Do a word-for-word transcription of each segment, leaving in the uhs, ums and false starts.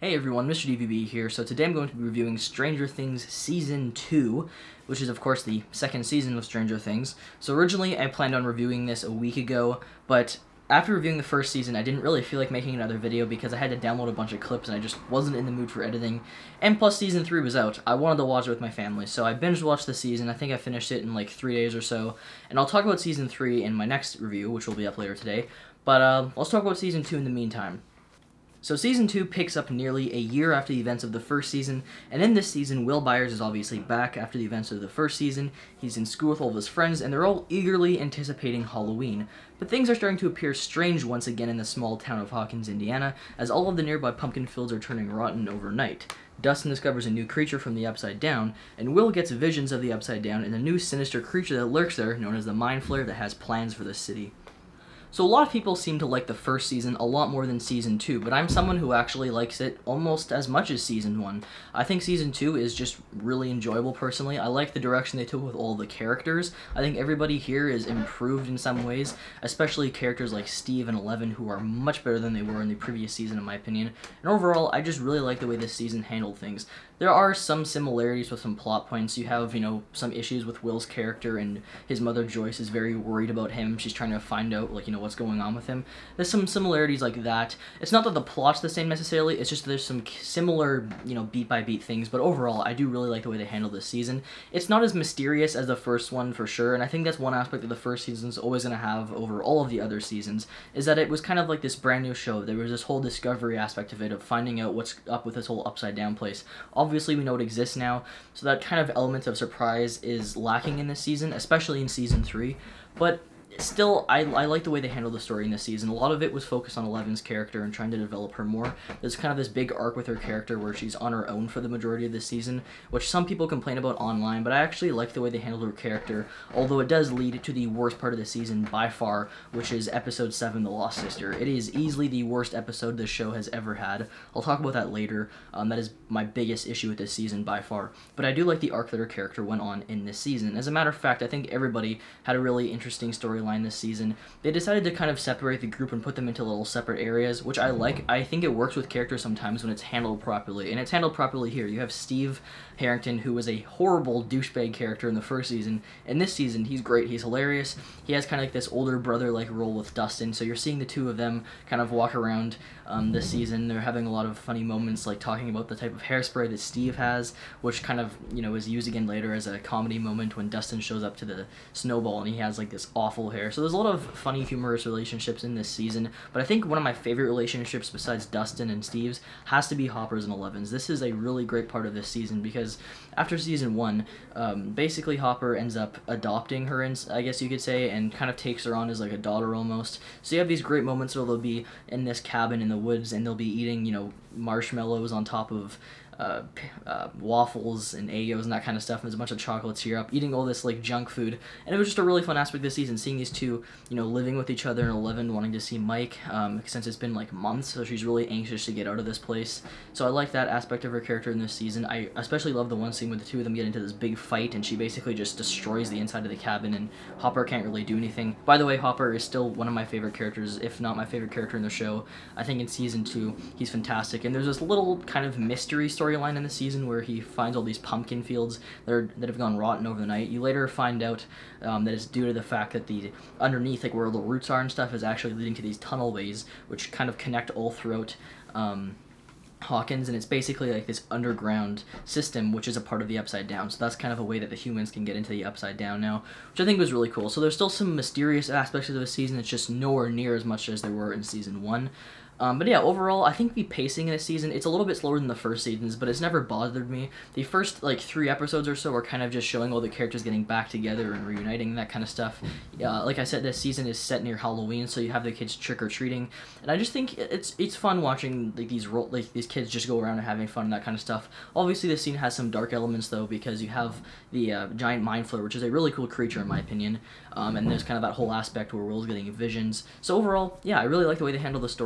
Hey everyone, Mister D V B here. So today I'm going to be reviewing Stranger Things Season two, which is of course the second season of Stranger Things. So originally I planned on reviewing this a week ago, but after reviewing the first season I didn't really feel like making another video because I had to download a bunch of clips and I just wasn't in the mood for editing. And plus Season three was out. I wanted to watch it with my family, so I binge watched the season. I think I finished it in like three days or so. And I'll talk about Season three in my next review, which will be up later today. But uh, let's talk about Season two in the meantime. So Season two picks up nearly a year after the events of the first season, and in this season, Will Byers is obviously back after the events of the first season. He's in school with all of his friends, and they're all eagerly anticipating Halloween. But things are starting to appear strange once again in the small town of Hawkins, Indiana, as all of the nearby pumpkin fields are turning rotten overnight. Dustin discovers a new creature from the Upside Down, and Will gets visions of the Upside Down and a new sinister creature that lurks there, known as the Mind Flayer, that has plans for the city. So a lot of people seem to like the first season a lot more than Season two, but I'm someone who actually likes it almost as much as Season one. I think Season two is just really enjoyable personally. I like the direction they took with all the characters. I think everybody here is improved in some ways, especially characters like Steve and Eleven, who are much better than they were in the previous season in my opinion. And overall, I just really like the way this season handled things. There are some similarities with some plot points. You have, you know, some issues with Will's character, and his mother Joyce is very worried about him. She's trying to find out, like, you know, what's going on with him. There's some similarities like that. It's not that the plot's the same necessarily, it's just that there's some similar, you know, beat-by-beat things, but overall, I do really like the way they handle this season. It's not as mysterious as the first one, for sure, and I think that's one aspect that the first season's always going to have over all of the other seasons, is that it was kind of like this brand new show. There was this whole discovery aspect of it, of finding out what's up with this whole upside-down place. Obviously, we know it exists now, so that kind of element of surprise is lacking in this season, especially in Season three, but still, I, I like the way they handled the story in this season. A lot of it was focused on Eleven's character and trying to develop her more. There's kind of this big arc with her character where she's on her own for the majority of this season, which some people complain about online, but I actually like the way they handled her character, although it does lead to the worst part of the season by far, which is Episode seven, The Lost Sister. It is easily the worst episode this show has ever had. I'll talk about that later. Um, that is my biggest issue with this season by far. But I do like the arc that her character went on in this season. As a matter of fact, I think everybody had a really interesting storyline this season. They decided to kind of separate the group and put them into little separate areas, which I like. I think it works with characters sometimes when it's handled properly, and it's handled properly here. You have Steve Harrington, who was a horrible douchebag character in the first season. In this season, he's great. He's hilarious. He has kind of like this older brother-like role with Dustin, so you're seeing the two of them kind of walk around um, this season. They're having a lot of funny moments, like talking about the type of hairspray that Steve has, which kind of, you know, is used again later as a comedy moment when Dustin shows up to the snowball and he has like this awful hair. So there's a lot of funny, humorous relationships in this season, but I think one of my favorite relationships besides Dustin and Steve's has to be Hopper's and Eleven's. This is a really great part of this season because after Season one, um, basically Hopper ends up adopting her, in, I guess you could say, and kind of takes her on as like a daughter almost. So you have these great moments where they'll be in this cabin in the woods and they'll be eating, you know, marshmallows on top of Uh, uh, waffles and Aegos and that kind of stuff, and there's a bunch of chocolate syrup, eating all this like junk food, and it was just a really fun aspect this season, seeing these two, you know, living with each other, and Eleven wanting to see Mike, um, since it's been like months, so she's really anxious to get out of this place. So I like that aspect of her character in this season. I especially love the one scene where the two of them get into this big fight, and she basically just destroys the inside of the cabin, and Hopper can't really do anything. By the way, Hopper is still one of my favorite characters, if not my favorite character in the show. I think in Season two, he's fantastic, and there's this little kind of mystery story storyline in the season where he finds all these pumpkin fields that, are, that have gone rotten over the night. You later find out um, that it's due to the fact that the underneath, like where the roots are and stuff, is actually leading to these tunnel ways, which kind of connect all throughout um, Hawkins, and it's basically like this underground system which is a part of the Upside Down. So that's kind of a way that the humans can get into the Upside Down now, which I think was really cool. So there's still some mysterious aspects of the season. It's just nowhere near as much as there were in Season one. Um, but yeah, overall, I think the pacing in this season, it's a little bit slower than the first seasons, but it's never bothered me. The first, like, three episodes or so are kind of just showing all the characters getting back together and reuniting and that kind of stuff. Uh, like I said, this season is set near Halloween, so you have the kids trick-or-treating, and I just think it's it's fun watching, like, these ro like these kids just go around and having fun and that kind of stuff. Obviously, this scene has some dark elements, though, because you have the uh, giant Mind Flayer, which is a really cool creature, in my opinion, um, and there's kind of that whole aspect where Will's getting visions. So overall, yeah, I really like the way they handle the story in this season.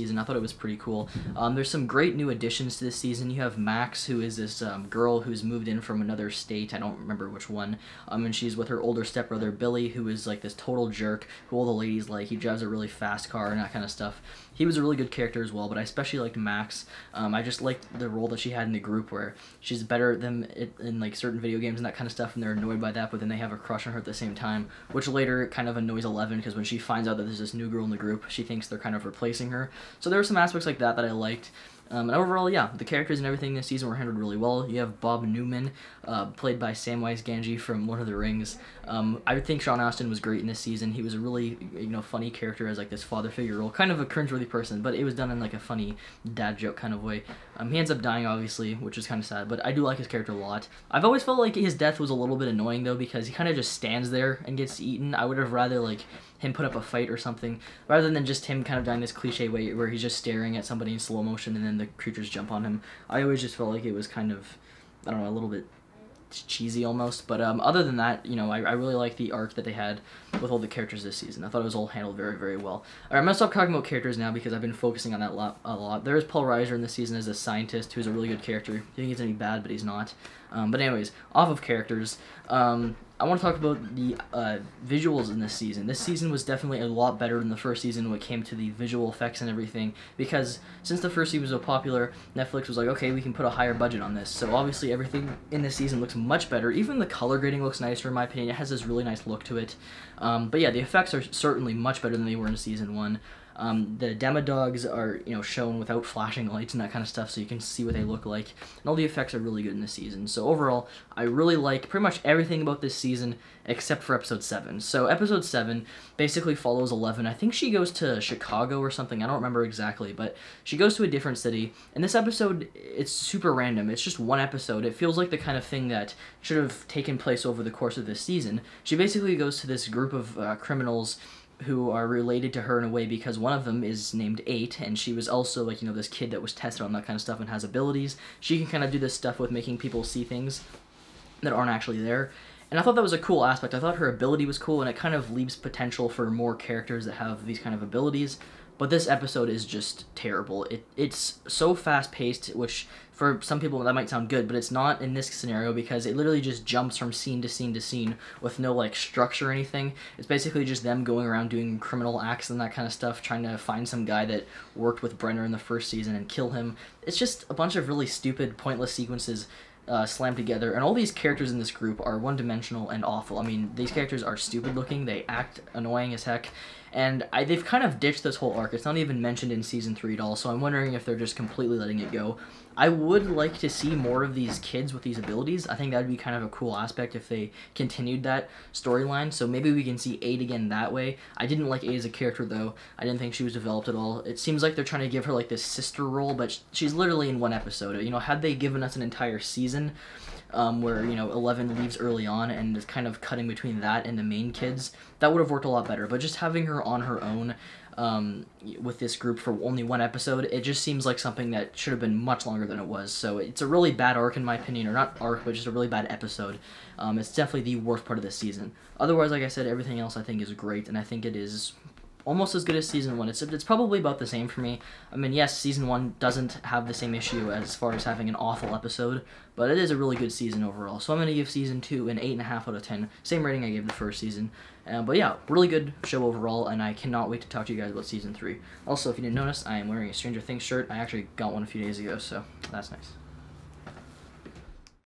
season. I thought it was pretty cool. Um, there's some great new additions to this season. You have Max, who is this um, girl who's moved in from another state. I don't remember which one. Um, and she's with her older stepbrother, Billy, who is like this total jerk, who all the ladies like. He drives a really fast car and that kind of stuff. He was a really good character as well, but I especially liked Max. Um, I just liked the role that she had in the group, where she's better than in, in like certain video games and that kind of stuff, and they're annoyed by that, but then they have a crush on her at the same time, which later kind of annoys Eleven, because when she finds out that there's this new girl in the group, she thinks they're kind of replacing her. So there were some aspects like that that I liked. Um, and overall, yeah, the characters and everything this season were handled really well. You have Bob Newman, uh, played by Samwise Gamgee from Lord of the Rings. Um, I think Sean Astin was great in this season. He was a really, you know, funny character as like this father figure role, kind of a cringeworthy person, but it was done in like a funny dad joke kind of way. Um, he ends up dying, obviously, which is kind of sad, but I do like his character a lot. I've always felt like his death was a little bit annoying though, because he kind of just stands there and gets eaten. I would have rather like him put up a fight or something, rather than just him kind of dying this cliche way where he's just staring at somebody in slow motion and then the creatures jump on him. I always just felt like it was kind of, I don't know, a little bit cheesy almost, but um, other than that, you know, I, I really like the arc that they had with all the characters this season. I thought it was all handled very, very well. Alright, I'm going to stop talking about characters now because I've been focusing on that lot, a lot. There is Paul Reiser in this season as a scientist who's a really good character. You think he's any bad, but he's not. Um, but anyways, off of characters, um, I want to talk about the uh, visuals in this season. This season was definitely a lot better than the first season when it came to the visual effects and everything, because since the first season was so popular, Netflix was like, okay, we can put a higher budget on this. So obviously everything in this season looks much better. Even the color grading looks nicer in my opinion. It has this really nice look to it. Um, but yeah, the effects are certainly much better than they were in season one. Um, the Demodogs are, you know, shown without flashing lights and that kind of stuff, so you can see what they look like. And all the effects are really good in this season. So overall, I really like pretty much everything about this season except for episode seven. So episode seven basically follows Eleven. I think she goes to Chicago or something. I don't remember exactly, but she goes to a different city. And this episode, it's super random. It's just one episode. It feels like the kind of thing that should have taken place over the course of this season. She basically goes to this group of uh, criminals who are related to her in a way, because one of them is named Eight, and she was also, like, you know, this kid that was tested on that kind of stuff and has abilities. She can kind of do this stuff with making people see things that aren't actually there. And I thought that was a cool aspect. I thought her ability was cool, and it kind of leaves potential for more characters that have these kind of abilities. But this episode is just terrible. It It's so fast-paced, which for some people that might sound good, but it's not in this scenario, because it literally just jumps from scene to scene to scene with no, like, structure or anything. It's basically just them going around doing criminal acts and that kind of stuff, trying to find some guy that worked with Brenner in the first season and kill him. It's just a bunch of really stupid, pointless sequences Uh, slammed together, and all these characters in this group are one-dimensional and awful. I mean, these characters are stupid-looking, they act annoying as heck, and I, they've kind of ditched this whole arc. It's not even mentioned in Season three at all, so I'm wondering if they're just completely letting it go. I would like to see more of these kids with these abilities. I think that would be kind of a cool aspect if they continued that storyline, so maybe we can see Eight again that way. I didn't like Eight as a character, though. I didn't think she was developed at all. It seems like they're trying to give her, like, this sister role, but she's literally in one episode. You know, had they given us an entire season um, where, you know, Eleven leaves early on and is kind of cutting between that and the main kids, that would have worked a lot better. But just having her on her own um, with this group for only one episode, it just seems like something that should have been much longer than it was. So it's a really bad arc in my opinion, or not arc, but just a really bad episode. Um, it's definitely the worst part of this season. Otherwise, like I said, everything else I think is great, and I think it is almost as good as season one. It's it's probably about the same for me. I mean, yes, season one doesn't have the same issue as far as having an awful episode, but it is a really good season overall. So I'm going to give season two an eight and a half out of ten. Same rating I gave the first season. Uh, but yeah, really good show overall, and I cannot wait to talk to you guys about season three. Also, if you didn't notice, I am wearing a Stranger Things shirt. I actually got one a few days ago, so that's nice.